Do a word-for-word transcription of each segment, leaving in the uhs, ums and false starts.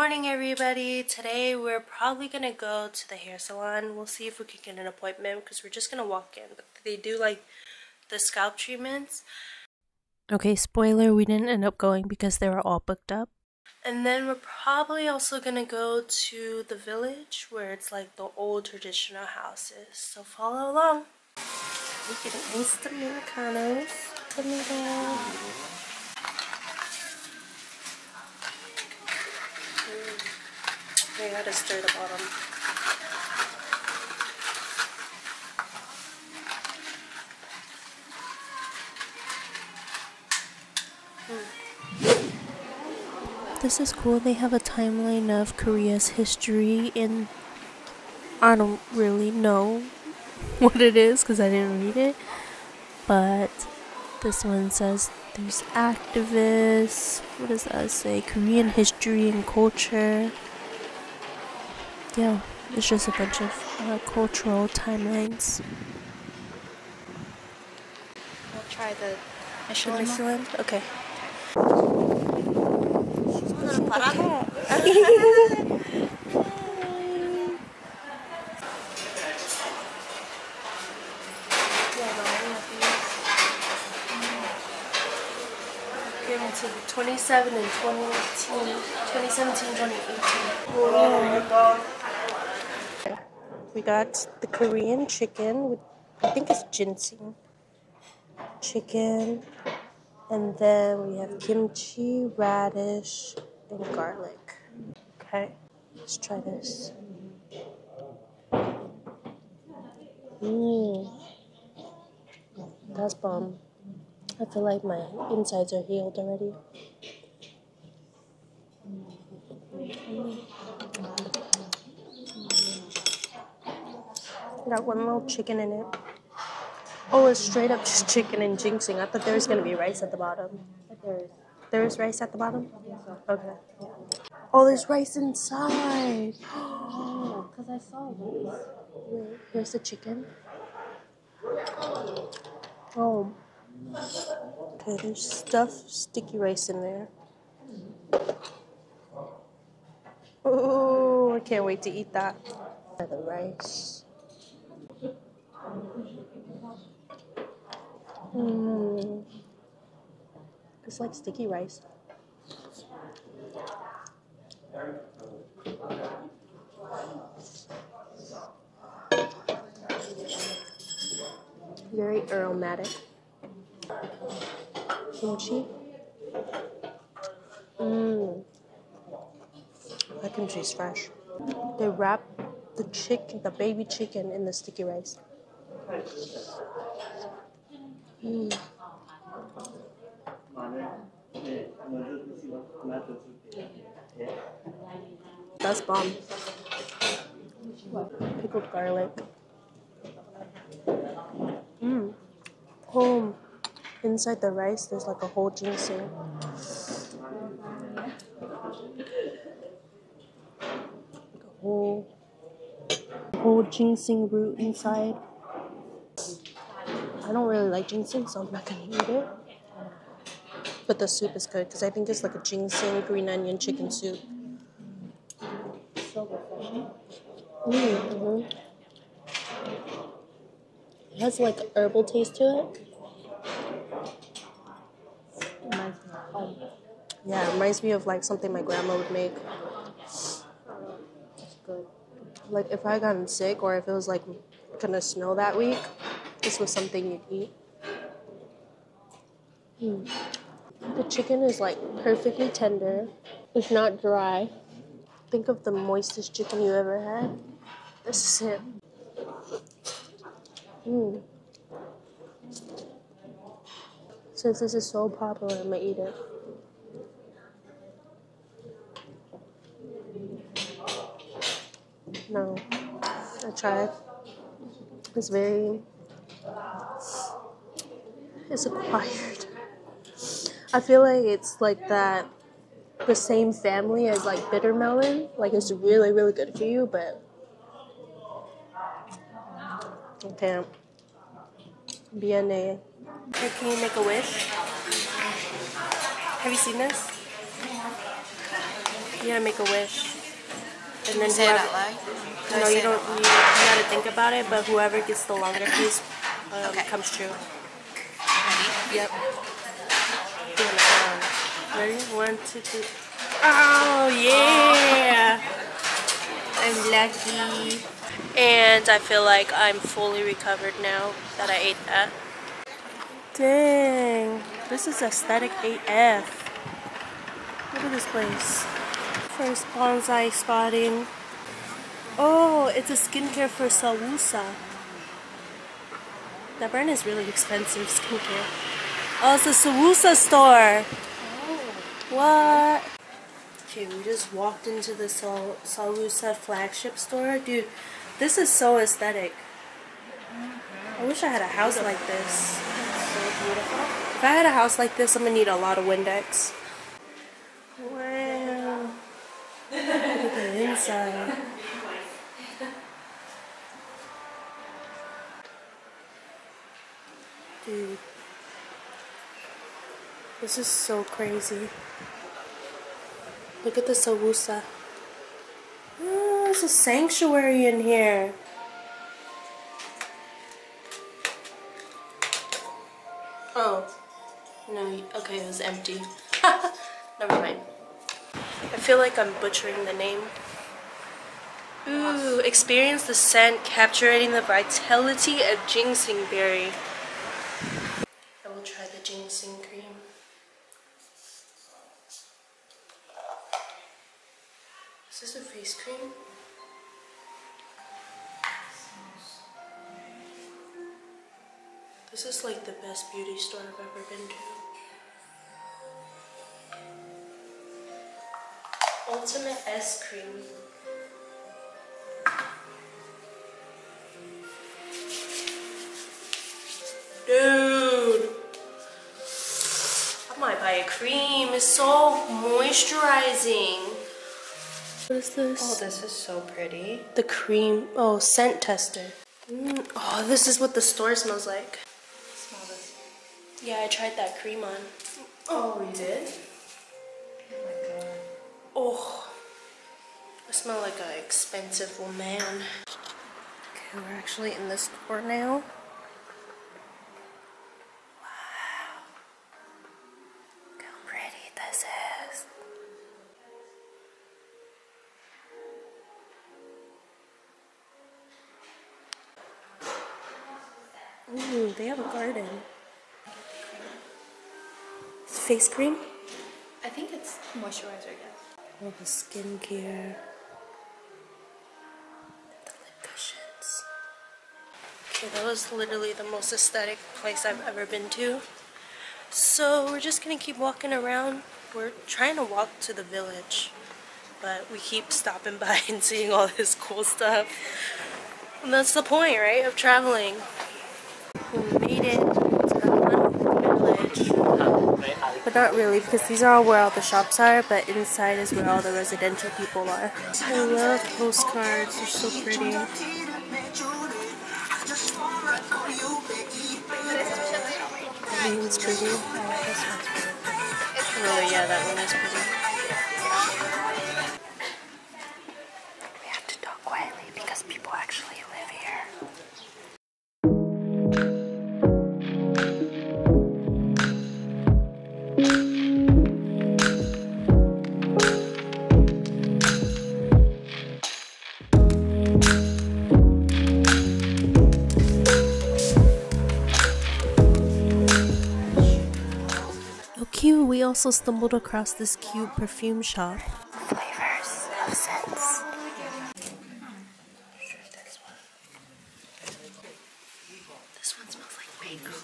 morning, everybody. Today we're probably gonna go to the hair salon. We'll see if we can get an appointment because we're just gonna walk in, but they do like the scalp treatments. Okay, spoiler, we didn't end up going because they were all booked up. And then we're probably also gonna go to the village where it's like the old traditional houses, so follow along. We're getting instant Americanos. Put me down. I gotta stir the bottom. Mm. This is cool. They have a timeline of Korea's history, and I don't really know what it is because I didn't read it. But this one says there's activists. What does that say? Korean history and culture. Yeah, it's just a bunch of uh, cultural timelines. I'll try the Michelin. Michelin? Okay. Given to twenty-seven and twenty eighteen. twenty seventeen, twenty eighteen. Whoa. We got the Korean chicken with, I think it's ginseng chicken, and then we have kimchi, radish, and garlic. Okay, let's try this. Mmm, that's bomb. I feel like my insides are healed already. Got one little chicken in it. Oh, it's straight up just chicken and ginseng. I thought there was going to be rice at the bottom. There is. There is rice at the bottom? Okay. Oh, there's rice inside. Oh, because I saw rice. Here's the chicken. Oh. Okay, there's stuffed sticky rice in there. Oh, I can't wait to eat that. The rice. Mmm. It's like sticky rice. Very aromatic. Kimchi. Mmm. That kimchi is fresh. They wrap the chicken, the baby chicken, in the sticky rice. Mm. That's bomb. Pickled garlic. Mmm. Oh, inside the rice, there's like a whole ginseng. Like a whole, whole ginseng root inside. I don't really like ginseng, so I'm not gonna eat it. But the soup is good because I think it's like a ginseng green onion chicken soup. So refreshing. Mm-hmm. It has like a herbal taste to it. Reminds me of home. Yeah, it reminds me of like something my grandma would make. That's good. Like if I gotten sick or if it was like gonna snow that week, this was something you'd eat. Mm. The chicken is like perfectly tender. It's not dry. Think of the moistest chicken you ever had. This is it. Mm. Since this is so popular, I'm gonna eat it. No, I tried. It's very, it's acquired. I feel like it's like that, the same family as like bitter melon. Like it's really, really good for you, but I can't. B N A. Hey, can you make a wish? Have you seen this? You gotta make a wish. And then say it whoever, out loud? Do no, I you say don't. it out You, you gotta think about it. But whoever gets the longer piece um, Okay. comes true. Ready? Yep. Doing it wrong. Ready? One, two, three. Oh yeah! I'm lucky. And I feel like I'm fully recovered now that I ate that. Dang, this is aesthetic A F. Look at this place. First bonsai spotting. Oh, it's a skincare for Sawusa. That brand is really expensive, skincare. Oh, it's a Sawusa store. Oh. What? Okay, we just walked into the Sal Sawusa flagship store. Dude, this is so aesthetic. I wish I had a house like this. So beautiful. If I had a house like this, I'm gonna need a lot of Windex. Wow. Look at the inside. Dude. This is so crazy. Look at the Sawusa. Oh, there's a sanctuary in here. Oh. No, okay, it was empty. Never mind. I feel like I'm butchering the name. Ooh, experience the scent capturing the vitality of ginseng berry. I will try the ginseng cream. Is this a face cream? This is like the best beauty store I've ever been to. Ultimate S cream. Dude, I might buy a cream. It's so moisturizing. What is this? Oh, this is so pretty. The cream. Oh, scent tester. Mm. Oh, this is what the store smells like. Smell this. Yeah, I tried that cream on. Oh, you did? Oh my god. Oh, I smell like an expensive woman. Okay, we're actually in the store now. This is. Ooh, they have a garden. It's face cream? I think it's moisturizer again. All the skincare. The lip cushions. Okay, that was literally the most aesthetic place I've ever been to. So we're just gonna keep walking around. We're trying to walk to the village, but we keep stopping by and seeing all this cool stuff. And that's the point, right, of traveling. We made it to the little village, but not really, because these are all where all the shops are, but inside is where all the residential people are. I love postcards, they're so pretty. That one's pretty. Oh, this one's pretty. Oh yeah, that one is pretty. We have to talk quietly because people actually live here. Cute. We also stumbled across this cute perfume shop. Flavors of scents. This one smells like mango.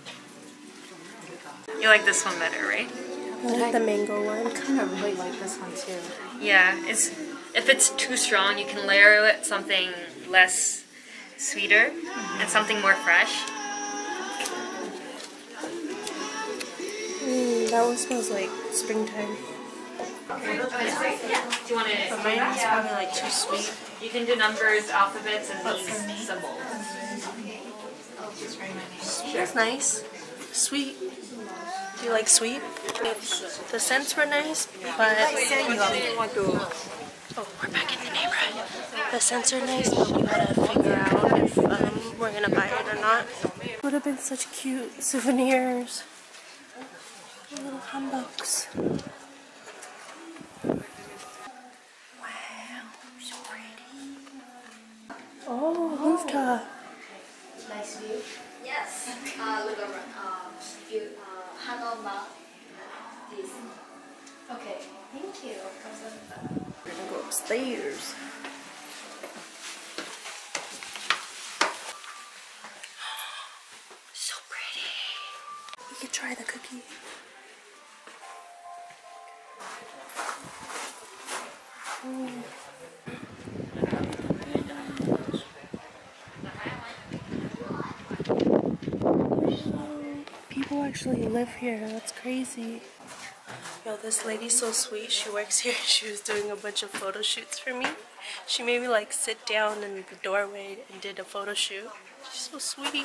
You like this one better, right? I like the mango one. I kind of really like this one too. Yeah, it's if it's too strong, you can layer it something less sweeter mm-hmm. and something more fresh. Mm, that one smells like springtime. Do you want it? But mine is probably like too sweet. You can do numbers, alphabets, and these symbols. That's nice. Sweet. Do you like sweet? It's, the scents were nice, but... Oh, we're back in the neighborhood. The scents are nice, but we gotta figure out if um, we're gonna buy it or not. Would have been such cute souvenirs. Little Hanboks. Wow, so pretty. Oh, rooftop. Nice view. Yes. Uh, look around. Um, view. Uh, Hanbok. This. Okay. Thank you. We're gonna go upstairs. So pretty. You can try the cookie. Mm. People actually live here. That's crazy. Yo, this lady's so sweet. She works here. She was doing a bunch of photo shoots for me. She made me like sit down in the doorway and did a photo shoot. She's so sweet.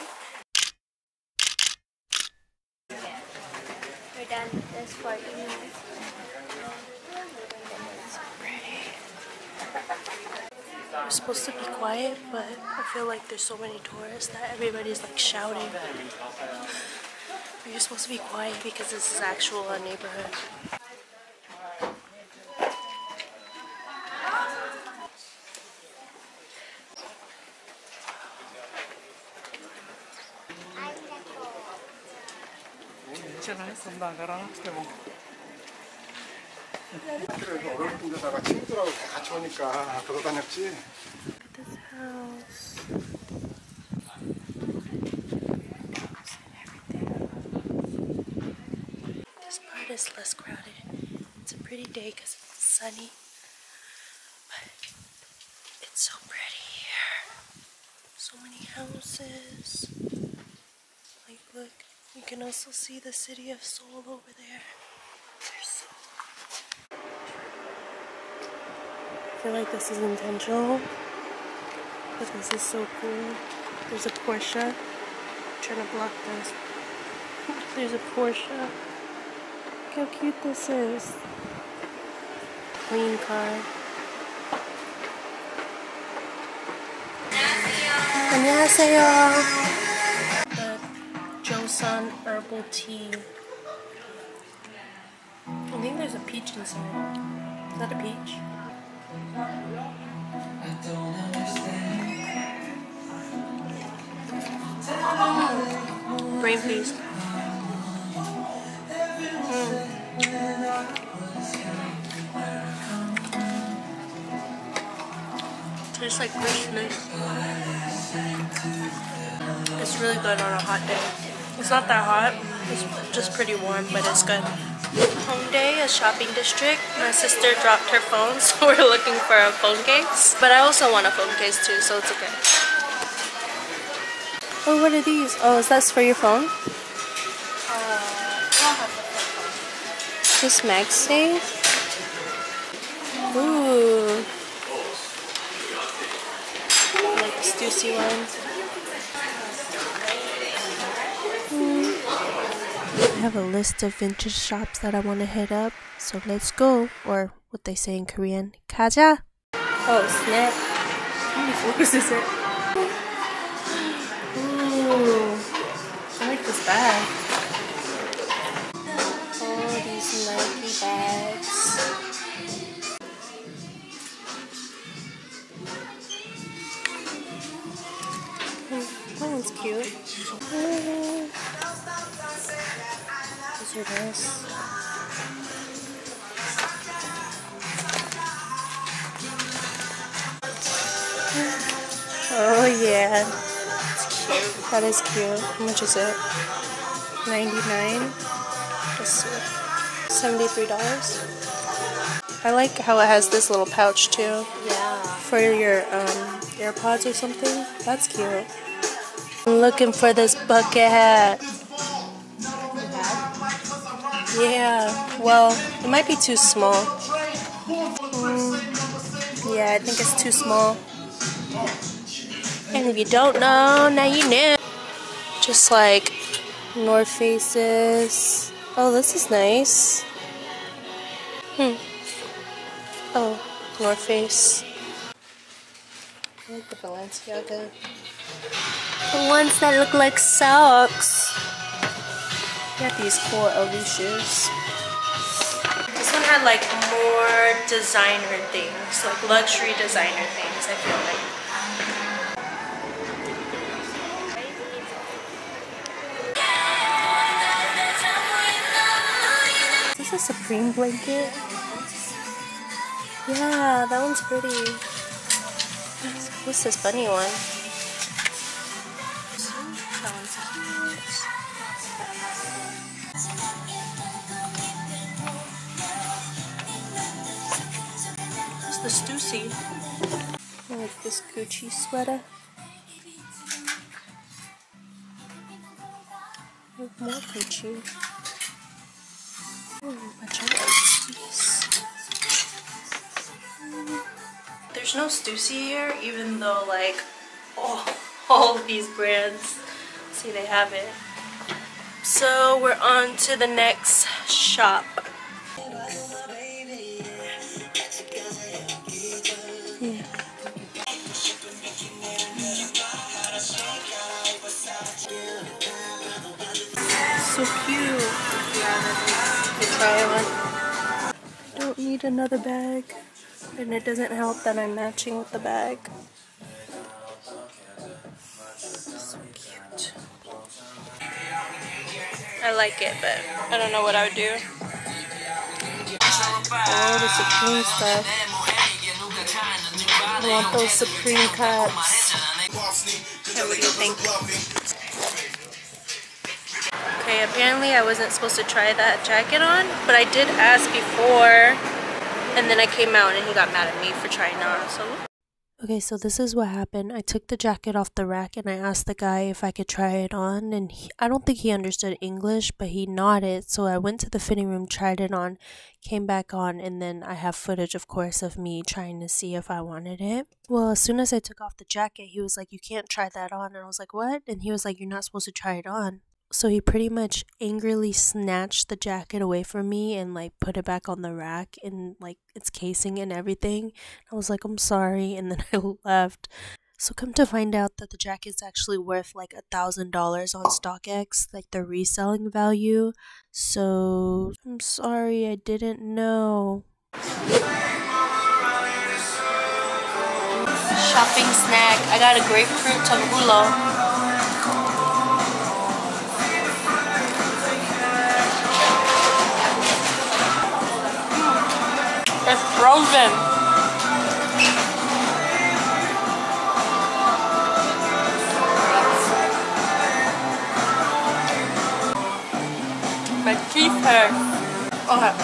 We're done with this for you. We're supposed to be quiet, but I feel like there's so many tourists that everybody's like shouting. But you're supposed to be quiet because this is actual uh, neighborhood. 그래서 어렵은 데다가 친구들하고 같이 오니까 돌아다녔지. Look at this house. This part is less crowded. It's a pretty day because it's sunny, but it's so pretty here. So many houses. Like, look, you can also see the city of Seoul over there. There's so I feel like this is intentional, but this is so cool. There's a Porsche. I'm trying to block this. There's a Porsche. Look how cute this is. Clean car. 안녕하세요. The Joseon herbal tea. I think there's a peach inside. Is that a peach? Brain please. Mm. Tastes like Christmas. It's really good on a hot day. It's not that hot. It's just pretty warm, but it's good. Hongdae, a shopping district. My sister dropped her phone, so we're looking for a phone case. But I also want a phone case too, so it's okay. Oh, what are these? Oh, is that for your phone? Uh, This MagSafe? Ooh. I like this juicy one. I have a list of vintage shops that I want to hit up, so let's go. Or what they say in Korean, 가자! Oh, snap. How many floors is it? Ooh, I like this bag. Oh, these Nike bags. Hmm, that one's cute. Uh, These are this. Oh yeah, it's cute. That is cute. How much is it? ninety-nine. Let's see. seventy-three dollars. I like how it has this little pouch too. yeah. For your um, AirPods or something. That's cute. I'm looking for this bucket hat. Yeah, well, it might be too small. Mm, yeah, I think it's too small. And if you don't know, now you know. Just like North Faces, Oh, this is nice. Hmm. Oh, North Face. I like the Balenciaga. The ones that look like socks. Got these cool L V shoes. This one had like more designer things, like luxury designer things, I feel like. Is this a Supreme blanket? Yeah, that one's pretty. What's this bunny one? That one's cute. What's the Stussy? I like this Gucci sweater. More Gucci. Ooh, my child likes these. There's no Stussy here, even though like oh, all of these brands, see they have it. So we're on to the next shop. Yeah. So cute. You try it on. Don't need another bag. And it doesn't help that I'm matching with the bag. So cute. I like it, but I don't know what I would do. Oh, the Supreme stuff. I want those Supreme cups. Okay, what do you think? Okay, apparently I wasn't supposed to try that jacket on, but I did ask before. And then I came out and he got mad at me for trying on, so. Okay, so this is what happened. I took the jacket off the rack and I asked the guy if I could try it on. And he, I don't think he understood English, but he nodded. So I went to the fitting room, tried it on, came back on, and then I have footage, of course, of me trying to see if I wanted it. Well, as soon as I took off the jacket, he was like, you can't try that on. And I was like, what? And he was like, you're not supposed to try it on. So he pretty much angrily snatched the jacket away from me and like put it back on the rack and like its casing and everything. I was like, I'm sorry, and then I left. So come to find out that the jacket's actually worth like a thousand dollars on StockX, like the reselling value. So I'm sorry, I didn't know. Shopping snack. I got a grapefruit tongulo. It's frozen. My teeth hurt. Okay.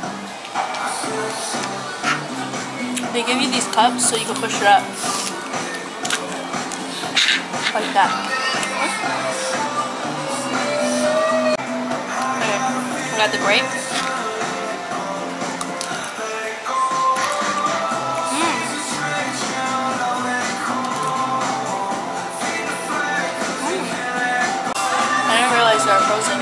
They give you these cups so you can push it up. Like that. Okay. I got the grape. They're frozen.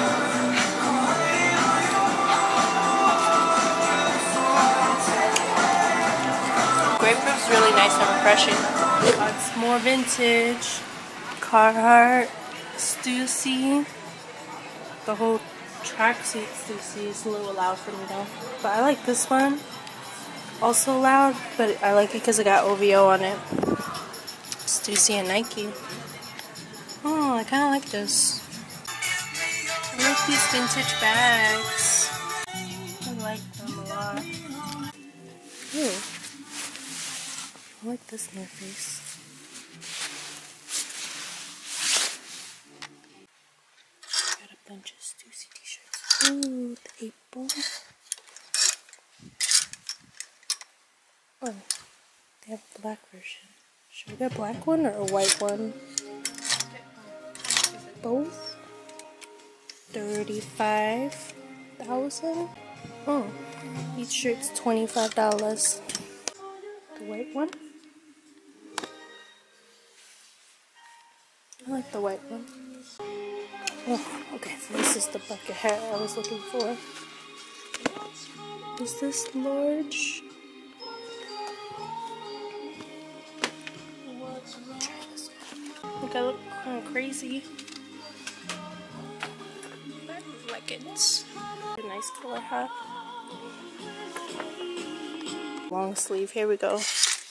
Grapefruit's really nice and refreshing. It's more vintage. Carhartt, Stussy. The whole tracksuit Stussy is a little loud for me though. But I like this one. Also loud, but I like it because it got O V O on it. Stussy and Nike. Oh, I kind of like this. I like these vintage bags. I like them a lot. Ooh. I like this North Face. Got a bunch of Stussy t-shirts. Ooh, the April. Oh, they have a black version. Should we get a black one or a white one? Both? thirty-five thousand. Oh, each shirt's twenty-five dollars. The white one? I like the white one. Oh, okay, so this is the bucket hat I was looking for. Is this large? Try this one. I think I look kind of crazy. I like it. A nice color hat. Long sleeve. Here we go.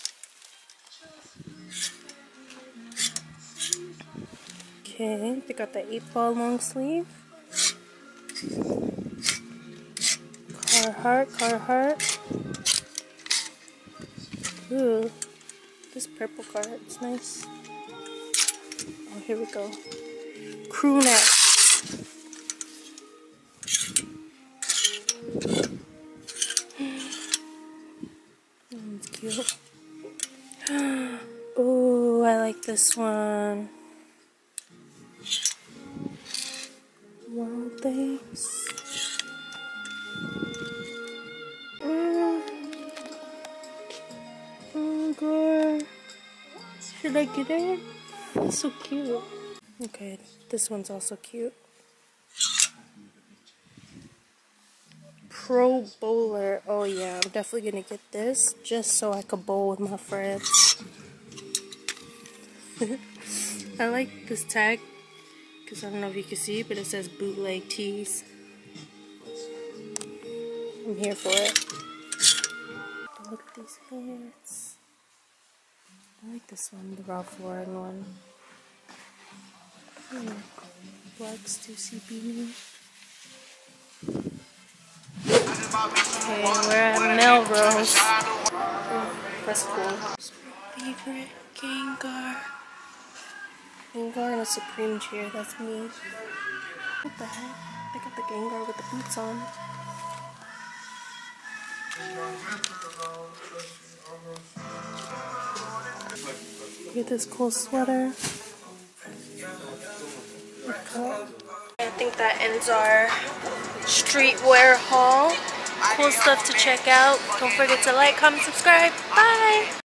Okay, they got the eight ball long sleeve. Carhartt, Carhartt. Ooh, this purple Carhartt's nice. Oh, here we go. Crew neck. That's cute. Oh, I like this one. Wow, thanks. Mm. Oh god. Should I get it? It's so cute. Okay, this one's also cute. Pro bowler. Oh yeah, I'm definitely gonna get this just so I could bowl with my friends. I like this tag because I don't know if you can see, but it says bootleg tees. I'm here for it. Look at these hats. I like this one, the Ralph Lauren one. Hmm. Black Stussy beanie. Okay, we're at Melrose. Oh, that's cool. Favorite Gengar. Gengar and a Supreme chair, that's me. What the heck? They got the Gengar with the boots on. Look at this cool sweater. I think that ends our streetwear haul. Cool stuff to check out. Don't forget to like, comment, subscribe. Bye!